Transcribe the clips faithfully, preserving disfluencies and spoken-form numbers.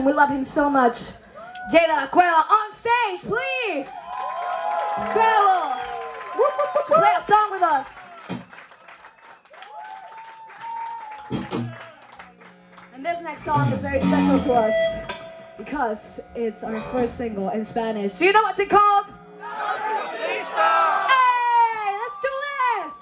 We love him so much. Jay de la Cueva on stage, please. Incredible. Play a song with us. And this next song is very special to us because it's our first single in Spanish. Do you know what's it called? Narcisista! Hey, let's do this!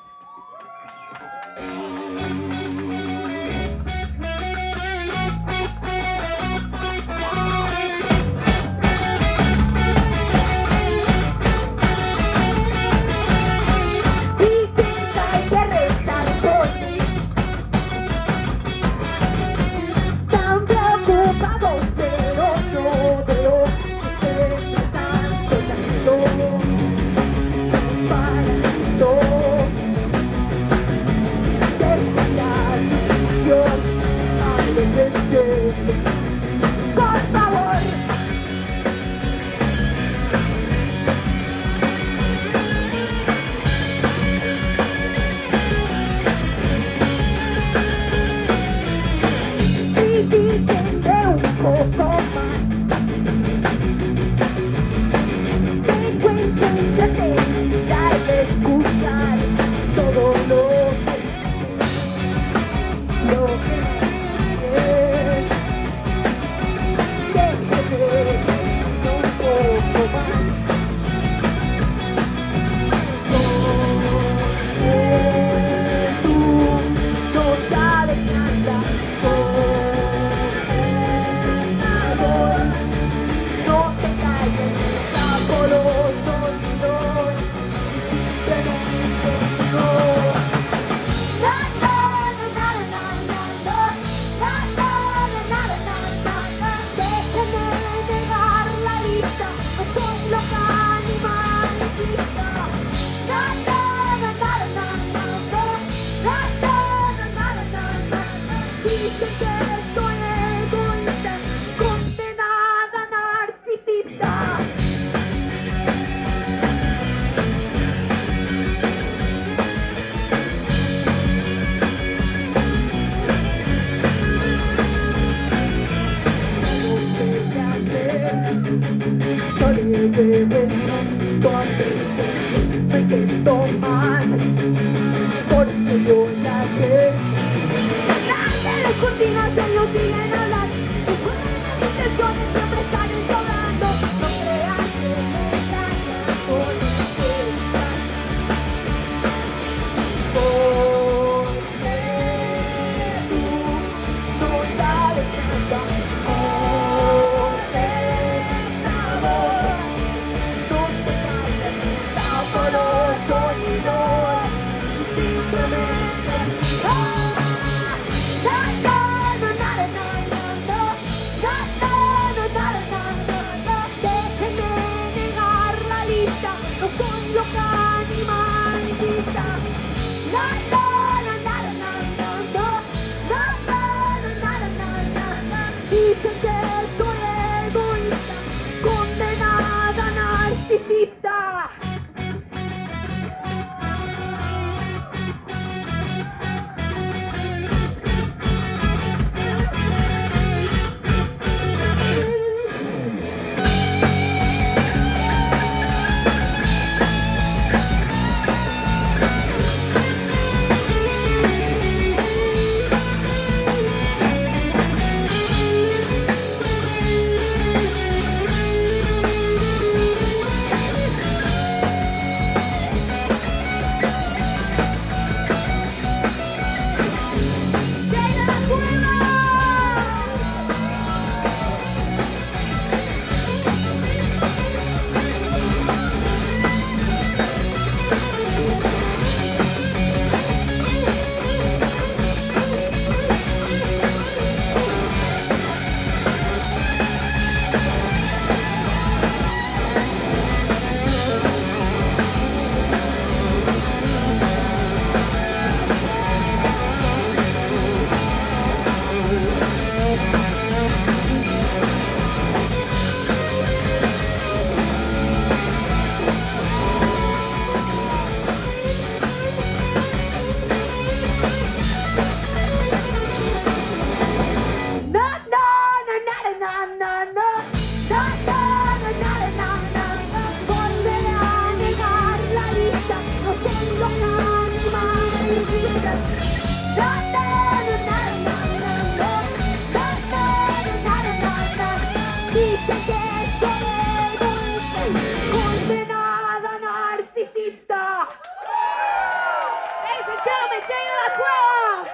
na, na, na, na, na, na, na. Volveré a negar la vista, no tengo nada más que decir. Na, na, na, na, na, na, na, na, na, na, na. Dicen que soy egoísta, condenada narcisista. Ladies and gentlemen, llega la Cueva.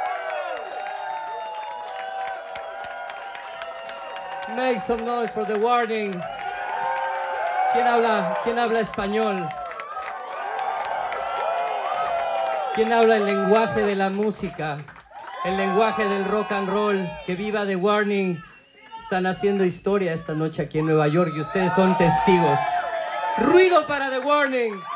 Make some noise for the warning. ¿Quién habla? ¿Quién habla español? ¿Quién habla el lenguaje de la música? El lenguaje del rock and roll. Que viva The Warning. Están haciendo historia esta noche aquí en Nueva York y ustedes son testigos. ¡Ruido para The Warning!